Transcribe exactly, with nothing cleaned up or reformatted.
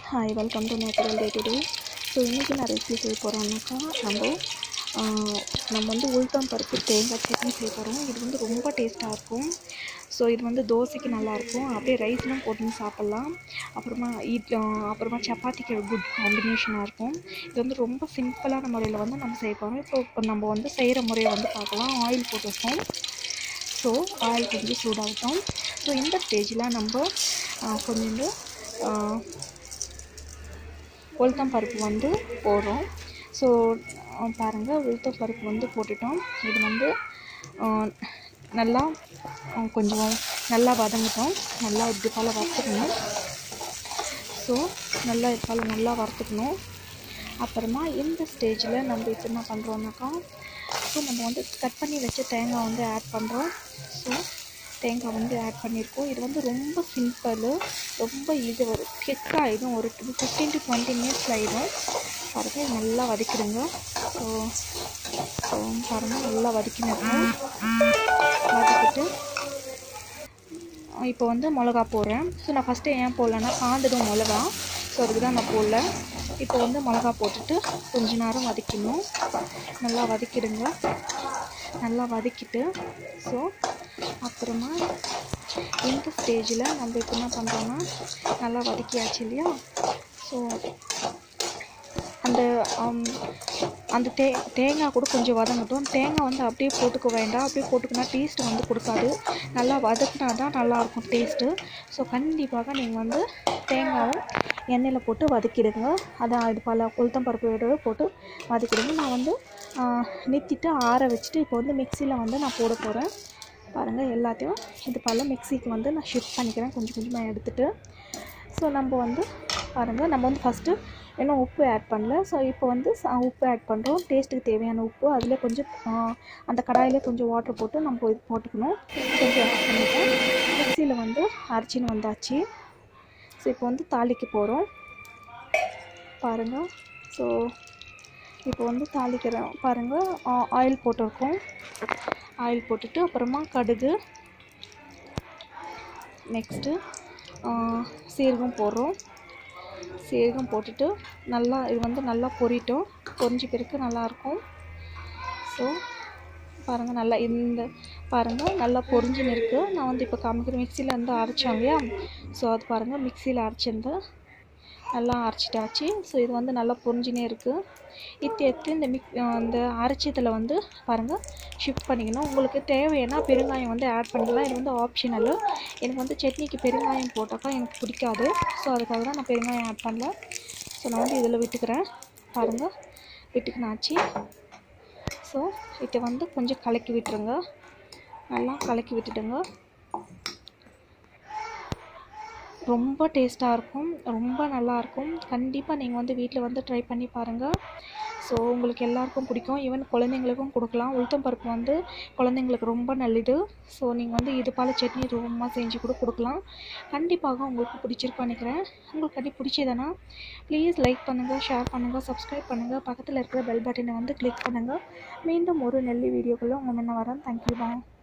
Hi, welcome to Natural Day Today. So இன்றைக்கி நான் recipe செய்ய போகிறோம்னாக்கா நம்ம நம்ம வந்து உளுத்தம் பருப்பு தேங்காய் சட்னி செய்ய போகிறோம். இது வந்து ரொம்ப டேஸ்ட்டாக இருக்கும். ஸோ இது வந்து தோசைக்கு நல்லாயிருக்கும், அப்படியே ரைஸ்லாம் போட்டுன்னு சாப்பிட்லாம். அப்புறமா இட் அப்புறமா சப்பாத்திக்கு குட் காம்பினேஷனாக இருக்கும். இது வந்து ரொம்ப சிம்பிளான முறையில் வந்து நம்ம செய்ய போகிறோம். இப்போ இப்போ நம்ம வந்து செய்கிற முறையை வந்து பார்க்கலாம். ஆயில் போட்டுருக்கோம். ஸோ ஆயில் கொஞ்சம் சூடாகட்டும். ஸோ இந்த ஸ்டேஜில் நம்ம கொஞ்சம் உளுத்தம் பருப்பு வந்து போடுறோம். ஸோ பாருங்கள், உளுத்தம் பருப்பு வந்து போட்டுட்டோம். இது வந்து நல்லா கொஞ்சம் நல்லா வதங்கட்டும். நல்லா இது போல் வறுத்துக்கணும். ஸோ நல்லா இது போல் நல்லா வறுத்துக்கணும். அப்புறமா இந்த ஸ்டேஜில் நம்ம இப்போ என்ன பண்ணுறோம்னாக்கா, ஸோ நம்ம வந்து கட் பண்ணி வச்ச தேங்காய் வந்து ஆட் பண்ணுறோம். ஸோ தேங்காய் வந்து ஆட் பண்ணியிருக்கோம். இது வந்து ரொம்ப சிம்பிள், ரொம்ப ஈஸி. ஒரு கிக் ஆகிடும். ஒரு ஃபிஃப்டீன் டு டுவெண்ட்டி மினிட்ஸில் ஆகிடும். பாருங்கள், நல்லா வதக்கிடுங்க. ஸோ ஸோ பாருங்கள், நல்லா வதக்கினோம். வதக்கிட்டு இப்போ வந்து மிளகா போடுறேன். ஸோ நான் ஃபஸ்ட்டு ஏன் போடலன்னா காந்துடும் மிளகா. ஸோ அதுக்கு தான் நான் போடல. இப்போ வந்து மிளகா போட்டுட்டு கொஞ்ச நேரம் வதக்கிடணும். நல்லா வதக்கிடுங்க. நல்லா வதக்கிட்டு ஸோ அப்புறமா இந்த ஸ்டேஜில் நம்ம இப்போ என்ன பண்ணுறோன்னா, நல்லா வதக்கியாச்சு இல்லையா. ஸோ அந்த அந்த தே தேங்காய் கூட கொஞ்சம் வதங்கட்டும். தேங்காய் வந்து அப்படியே போட்டுக்க வேண்டாம். அப்படியே போட்டுக்கினா டேஸ்ட்டு வந்து கொடுக்காது. நல்லா வதக்கினா தான் நல்லாயிருக்கும் டேஸ்ட்டு. ஸோ கண்டிப்பாக நீங்கள் வந்து தேங்காவும் எண்ணெயில் போட்டு வதக்கிடுங்க. அதை அது பல உளுத்தம் பருப்பு போட்டு வதக்கிடுங்க. நான் வந்து நிறுத்திட்டு ஆற வச்சுட்டு இப்போ வந்து மிக்சியில் வந்து நான் போட போகிறேன். பாருங்கள், எல்லாத்தையும் இது பல மிக்சிக்கு வந்து நான் ஷிஃப்ட் பண்ணிக்கிறேன் கொஞ்சம் கொஞ்சமாக எடுத்துகிட்டு. ஸோ நம்ம வந்து பாருங்கள், நம்ம வந்து ஃபஸ்ட்டு இன்னும் உப்பு ஆட் பண்ணல. ஸோ இப்போ வந்து உப்பு ஆட் பண்ணுறோம். டேஸ்ட்டுக்கு தேவையான உப்பு. அதில் கொஞ்சம் அந்த கடாயில் கொஞ்சம் வாட்டர் போட்டு நம்ம இது போட்டுக்கணும். கொஞ்சம் ஆட் பண்ணிவிட்டேன். மிக்சியில் வந்து அரைச்சின்னு வந்தாச்சு. ஸோ இப்போ வந்து தாளிக்க போகிறோம். பாருங்கள், ஸோ இப்போ வந்து தாளிக்கிறோம். பாருங்கள், ஆயில் போட்டிருக்கோம். ஆயில் போட்டுட்டு அப்புறமா கடுகு, நெக்ஸ்ட்டு சீரகம் போடுறோம். சீரகம் போட்டுட்டு நல்லா இது வந்து நல்லா பொரிட்டோம். பொரிஞ்ச பிறகு நல்லாயிருக்கும். ஸோ பாருங்கள், நல்லா இந்த பாருங்கள் நல்லா பொரிஞ்சுன்னு இருக்குது. நான் வந்து இப்போ காமிக்கிறேன். மிக்சியில் வந்து அரைச்சோம் இல்லையா. ஸோ அது பாருங்கள், மிக்சியில் அரைச்சிருந்து நல்லா அரைச்சிட்டாச்சு. ஸோ இது வந்து நல்லா பொரிஞ்சுனே இருக்குது. இத்தி எடுத்து இந்த மிக் இந்த அரைச்சதில் வந்து பாருங்கள் ஷிஃப்ட் பண்ணிக்கணும். உங்களுக்கு தேவைன்னா பெருங்காயம் வந்து ஆட் பண்ணிக்கலாம். இது வந்து ஆப்ஷனல். எனக்கு வந்து சட்னிக்கு பெருங்காயம் போட்டாக்கா எனக்கு பிடிக்காது. ஸோ அதுக்காக தான் நான் பெருங்காயம் ஆட் பண்ணல. ஸோ நான் வந்து இதில் விட்டுக்கிறேன். பாருங்கள், விட்டுக்கினாச்சு. ஸோ இதை வந்து கொஞ்சம் கலக்கி விட்டுருங்க. நல்லா கலக்கி விட்டுடுங்க. ரொம்ப டேஸ்ட்டாக இருக்கும், ரொம்ப நல்லாயிருக்கும். கண்டிப்பாக நீங்கள் வந்து வீட்டில் வந்து ட்ரை பண்ணி பாருங்கள். ஸோ உங்களுக்கு எல்லாருக்கும் பிடிக்கும். ஈவன் குழந்தைங்களுக்கும் கொடுக்கலாம். உளுத்தம் பருப்பு வந்து குழந்தைங்களுக்கு ரொம்ப நல்லது. ஸோ நீங்கள் வந்து இது போல் சட்னி ரொம்ப செஞ்சு கூட கொடுக்கலாம். கண்டிப்பாக உங்களுக்கு பிடிச்சிருக்கும் நினைக்கிறேன். உங்களுக்கு கண்டிப்பாக பிடிச்சதுன்னா ப்ளீஸ் லைக் பண்ணுங்கள், ஷேர் பண்ணுங்கள், சப்ஸ்கிரைப் பண்ணுங்கள். பக்கத்தில் இருக்கிற பெல் பட்டனை வந்து கிளிக் பண்ணுங்கள். மீண்டும் ஒரு நல்ல வீடியோக்குள்ளே உங்கள் முன்ன வரேன். தேங்க்யூ. பாய்.